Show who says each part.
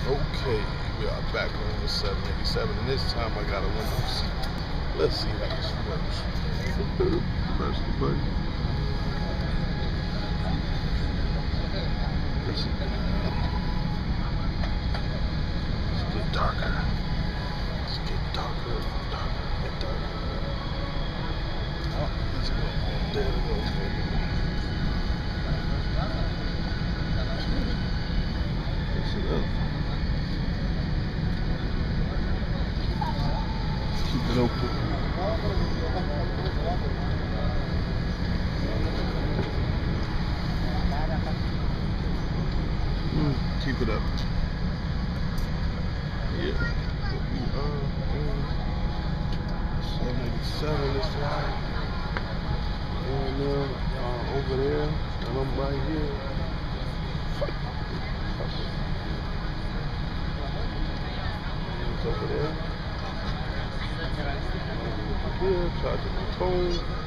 Speaker 1: Okay, we are back on the 787, and this time I got a window seat. Let's see how this works. Press the button. Let's get darker. Let's get darker, and darker. Oh, let's go. There we go. Let's see that. Keep it open. Keep it up. Yeah. 787 is flying. And over there, and I'm right here. It's over there. Here, charging my phone.